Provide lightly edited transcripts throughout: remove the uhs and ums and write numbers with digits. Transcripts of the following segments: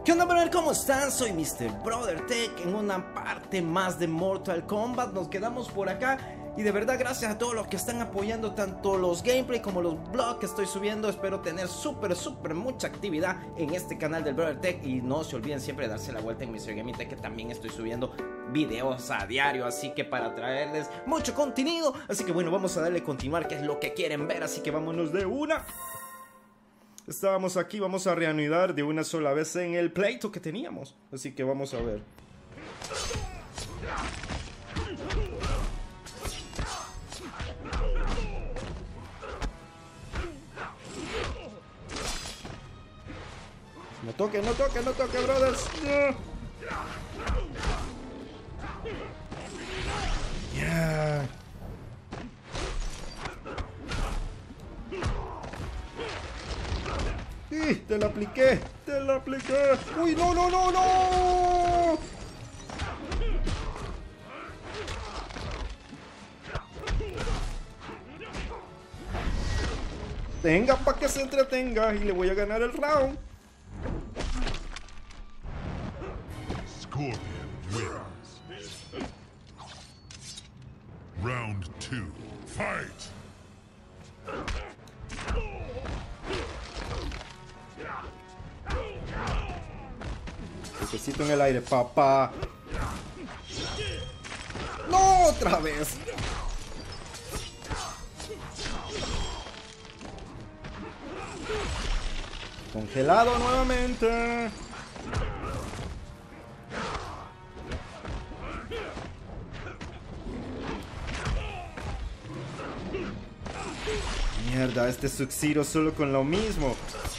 ¿Qué onda, brother? ¿Cómo están? Soy Mr. Brother Tech en una parte más de Mortal Kombat. Nos quedamos por acá y de verdad gracias a todos los que están apoyando tanto los gameplay como los vlogs que estoy subiendo. Espero tener súper mucha actividad en este canal del Brother Tech y no se olviden siempre de darse la vuelta en Mr. Gaming Tech, que también estoy subiendo videos a diario, así que para traerles mucho contenido. Así que bueno, vamos a darle continuar, que es lo que quieren ver, así que vámonos de una. Estábamos aquí, vamos a reanudar de una sola vez en el pleito que teníamos. Así que vamos a ver. No toque, no toque, no toque, brothers. No. Yeah. ¡Sí! ¡Te la apliqué! ¡Te la apliqué! ¡Uy, no, no, no, no! Tenga para que se entretenga y le voy a ganar el round. Scorpion wins. Round 2. Fight! Necesito en el aire, papá. ¡No! ¡Otra vez! Congelado nuevamente. Mierda, este Sub-Zero solo con lo mismo.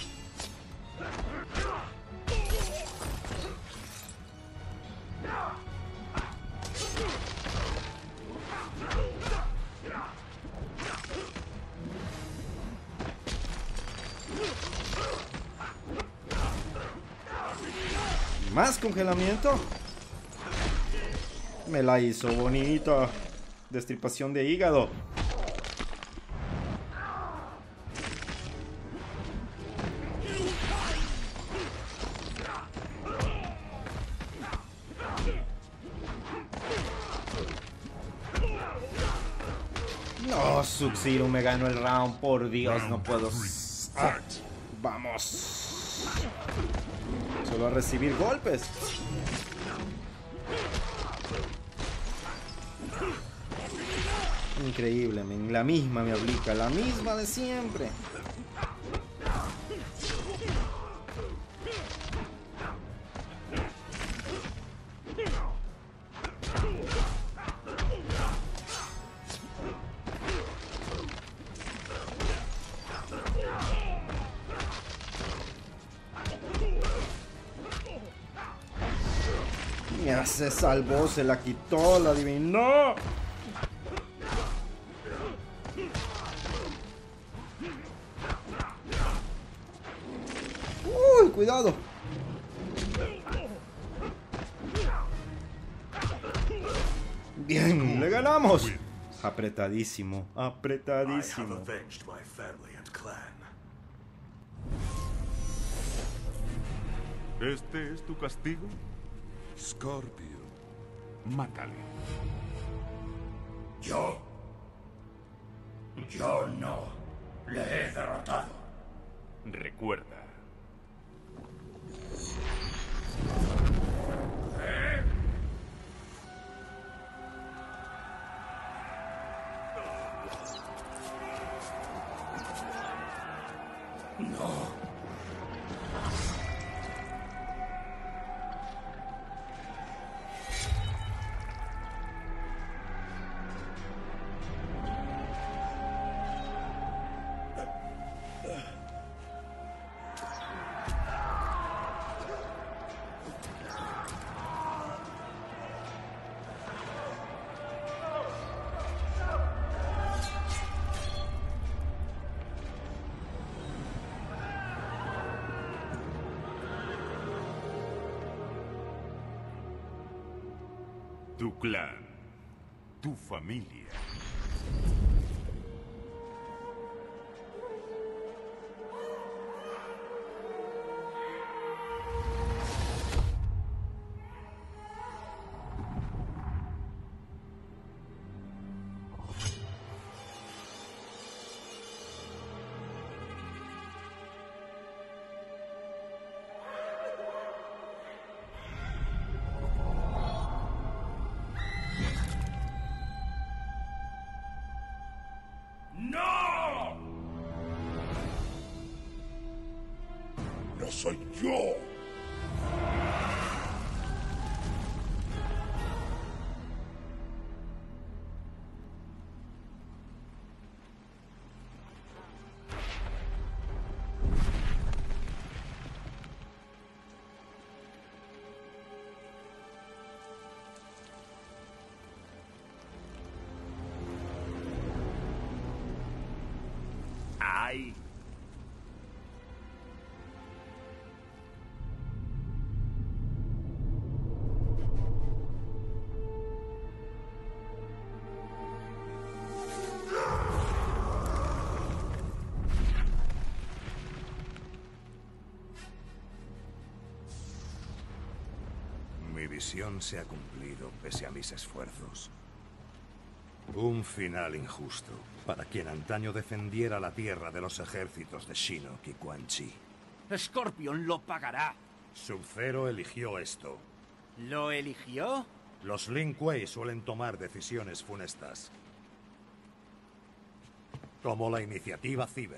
Más congelamiento. Me la hizo bonita. Destripación de hígado. No, Sub-Zero me ganó el round. Por Dios, no puedo. Ah, vamos. Solo a recibir golpes. Increíble, men. La misma me aplica, la misma de siempre. Ya se salvó, se la quitó, la adivinó. Uy, cuidado. Bien, le ganamos. Apretadísimo, apretadísimo. ¿Este es tu castigo? Scorpio. Mátale. Yo no le he derrotado. Recuerda. No. Tu clan. Tu familia. soy yo. ¡Ay! Mi visión se ha cumplido pese a mis esfuerzos. Un final injusto para quien antaño defendiera la tierra de los ejércitos de Shinnok y Quan Chi. Scorpion lo pagará. Sub-Zero eligió esto. ¿Lo eligió? Los Lin Kuei suelen tomar decisiones funestas. Como la iniciativa Cyber.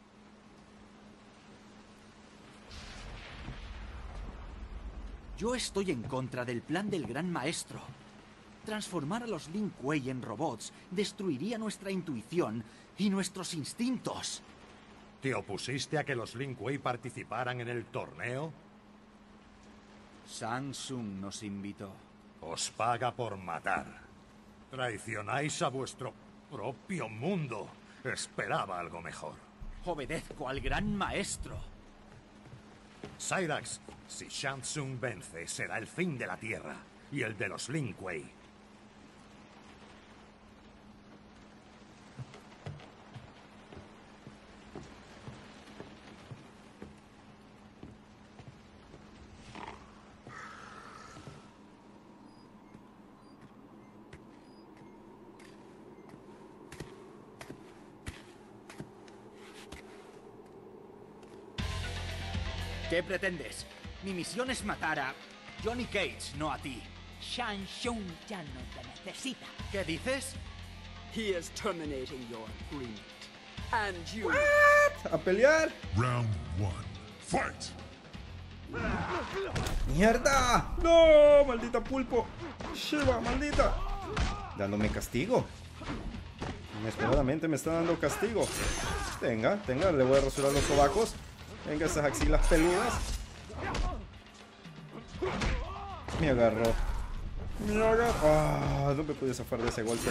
Yo estoy en contra del plan del Gran Maestro. Transformar a los Lin Kuei en robots destruiría nuestra intuición y nuestros instintos. ¿Te opusiste a que los Lin Kuei participaran en el torneo? Shang Tsung nos invitó. Os paga por matar. Traicionáis a vuestro propio mundo. Esperaba algo mejor. Obedezco al Gran Maestro. Cyrax, si Shang Tsung vence, será el fin de la Tierra y el de los Lin Kuei. ¿Qué pretendes? Mi misión es matar a Johnny Cage, no a ti. Shang Tsung ya no te necesita. ¿Qué dices? He is terminating your agreement. And you... A pelear. Round 1. Fight! ¡Mierda! ¡No! ¡Maldita pulpo! ¡Shiva, maldita! Dándome castigo. Inesperadamente me está dando castigo. Tenga, le voy a rasurar los sobacos. Venga, esas axilas peludas. Me agarró. Ah, no me pude zafar de ese golpe.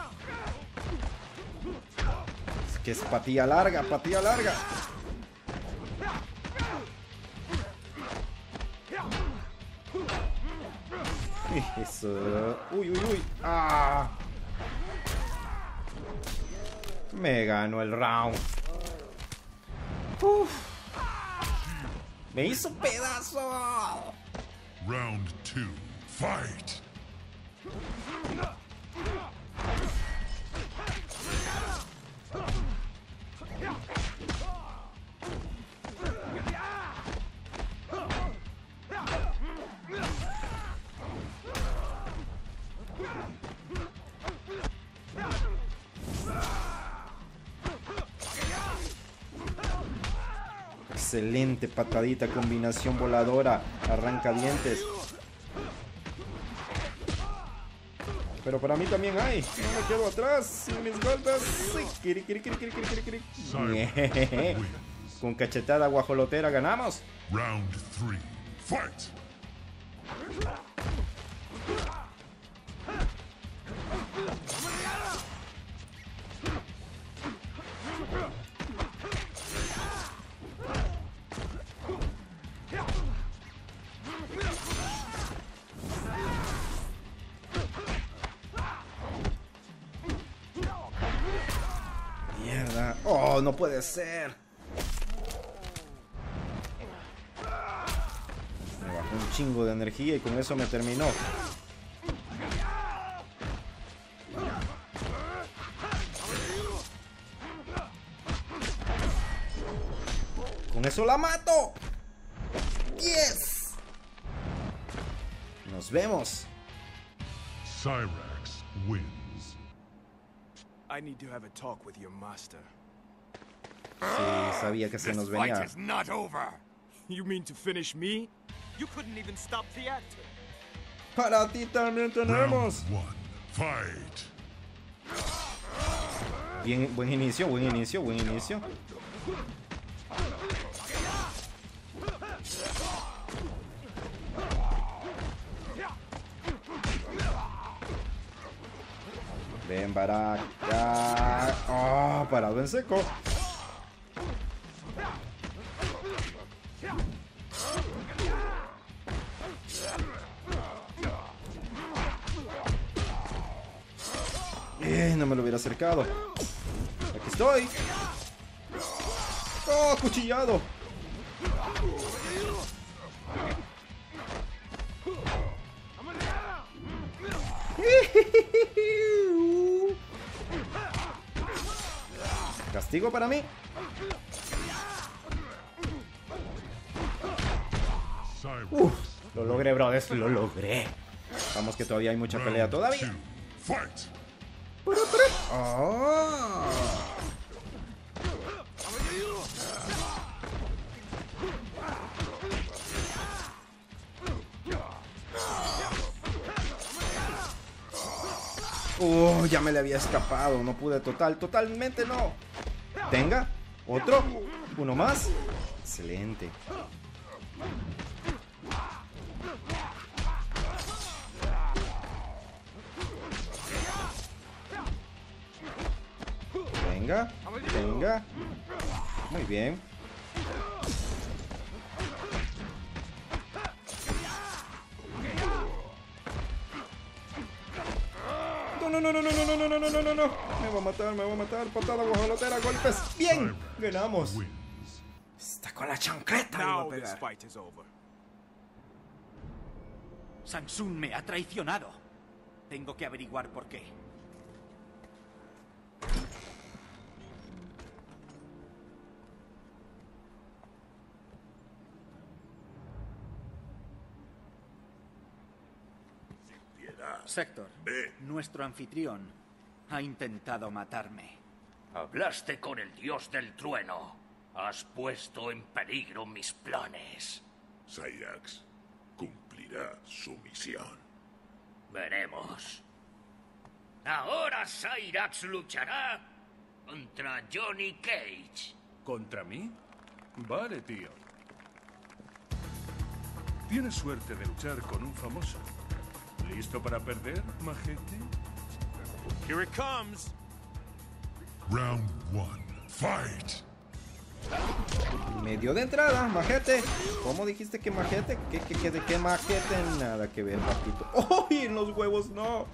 Es que es patilla larga, patilla larga. Eso. Uy, uy, uy. Ah. Me ganó el round. Uf. Me hizo pedazo. Round 2. Fight! Excelente patadita, combinación voladora, arranca dientes. Pero para mí también hay. No me quedo atrás sin mis golpes. Sí. Kiri. Con cachetada guajolotera ganamos. Round 3. Fight! Mierda. Oh, no puede ser. Me bajó un chingo de energía y con eso me terminó. Con eso la mato. Yes. Nos vemos. Cyrax wins. I need to have a talk with your master. Sí, sabía que se nos venía. Not over. You mean to finish me? You couldn't even stop the actor. Para ti también tenemos. Round 1. Fight. Bien, buen inicio, buen inicio, buen inicio. Ven para acá. Oh, parado en seco. No me lo hubiera acercado. Aquí estoy. Oh, cuchillado. Castigo para mí. Lo logré, brothers, lo logré. Vamos que todavía hay mucha pelea todavía. Fight. Oh. Ya me le había escapado. No pude totalmente no. Tenga, otro, uno más. Excelente. Venga, venga. Muy bien. No. Me va a matar. Patada, guajolotera, golpes. Bien, ganamos. Está con la chancleta. Now this fight is over. Samsung me ha traicionado. Tengo que averiguar por qué. Sector, nuestro anfitrión ha intentado matarme. Hablaste con el dios del trueno. Has puesto en peligro mis planes. Cyrax cumplirá su misión. Veremos. Ahora Cyrax luchará contra Johnny Cage. ¿Contra mí? Vale, tío. Tienes suerte de luchar con un famoso. ¿Listo para perder, majete? Here it comes. Round 1. Fight. Medio de entrada, majete. ¿Cómo dijiste que majete? ¿De qué majete? Nada que ver, papito. ¡Oh! En los huevos no.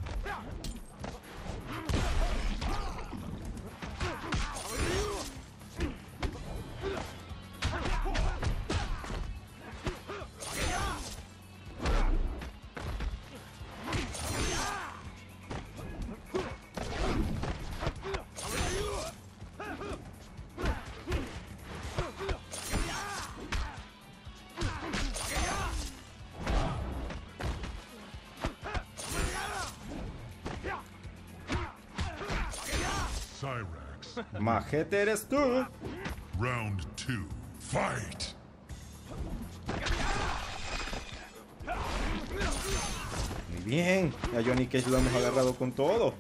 Cyrax. Majete eres tú. Round 2. Fight. Muy bien. A Johnny Cage lo hemos agarrado con todo.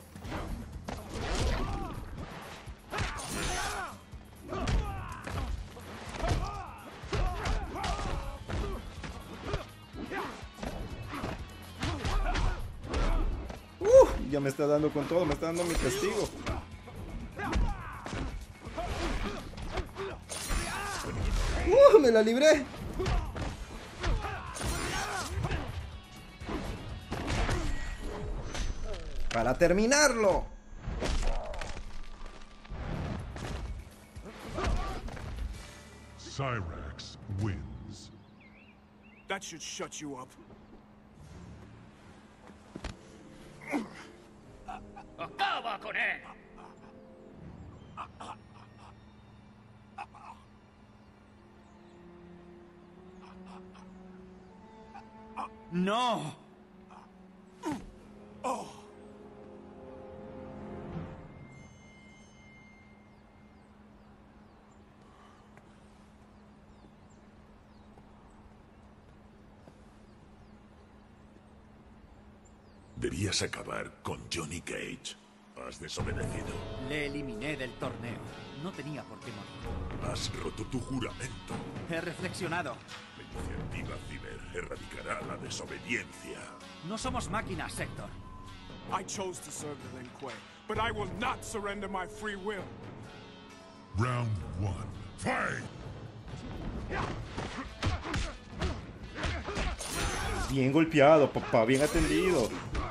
Ya me está dando con todo, me está dando mi castigo. Me la libré. Para terminarlo. Cyrax wins. That should shut you up. ¡Acaba con él! ¡No! Pretenderías acabar con Johnny Cage. Has desobedecido. Le eliminé del torneo. No tenía por qué morir. Has roto tu juramento. He reflexionado. La iniciativa Ciber erradicará la desobediencia. No somos máquinas, Sector. I chose to serve the Lin Kuei, but I will not surrender my free will. Round 1. Fight! Bien golpeado, papá, bien atendido.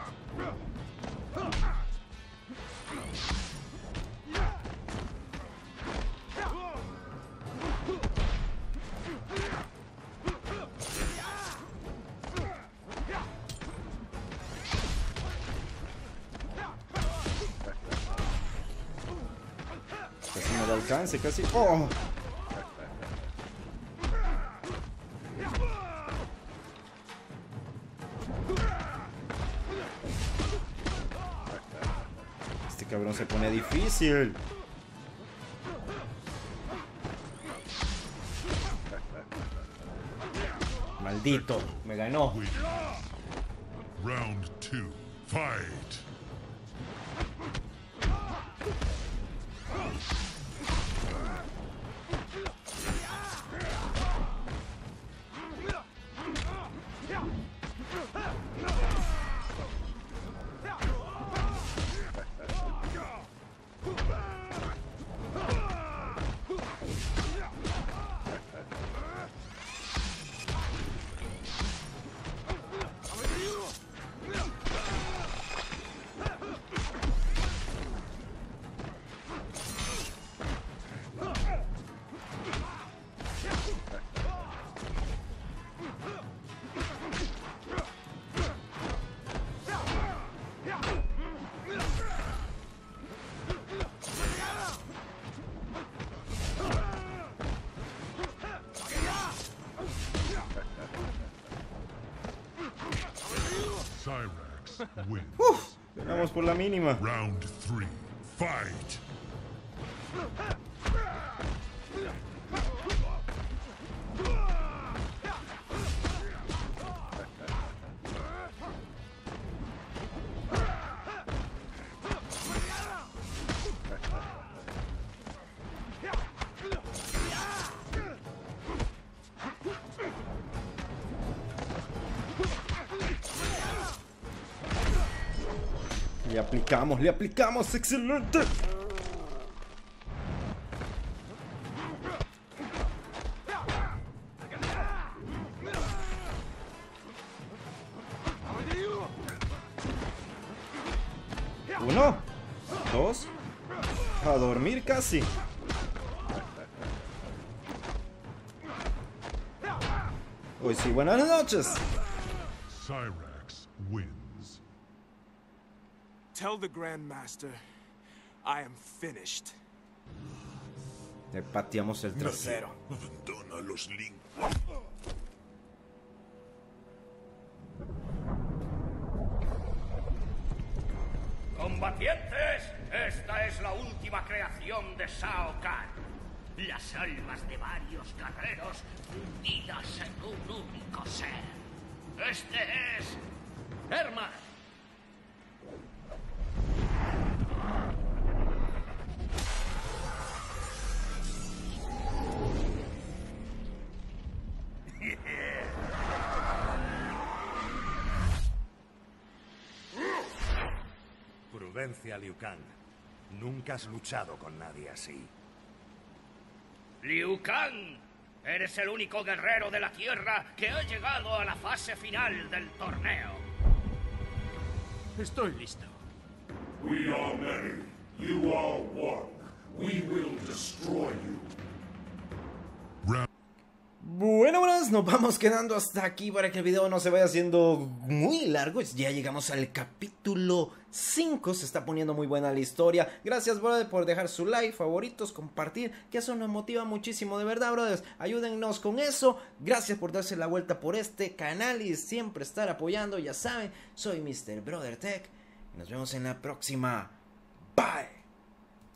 Casi no da alcance, casi. ¡Oh! Este cabrón se pone difícil. Maldito, me ganó. Round 2. Fight! Cyrax wins. Ganamos por la mínima. Round 3. Fight! Le aplicamos, excelente. Uno, dos, a dormir casi. Hoy sí, buenas noches. Cyrax wins. Tell the Grandmaster I am finished. Le pateamos el trasero. Abandona los Lin. Combatientes, esta es la última creación de Shao Kahn. Las almas de varios guerreros fundidas en un único ser. Este es Herman. Prudencia, Liu Kang. Nunca has luchado con nadie así. Liu Kang, eres el único guerrero de la Tierra que ha llegado a la fase final del torneo. Estoy listo. We are many. You are one. We will destroy you. Bueno, nos vamos quedando hasta aquí para que el video no se vaya haciendo muy largo. Ya llegamos al capítulo 5, se está poniendo muy buena la historia. Gracias, brother, por dejar su like, favoritos, compartir, que eso nos motiva muchísimo, de verdad, brothers. Ayúdennos con eso. Gracias por darse la vuelta por este canal y siempre estar apoyando. Ya saben, soy Mr. Brother Tech. Nos vemos en la próxima. Bye.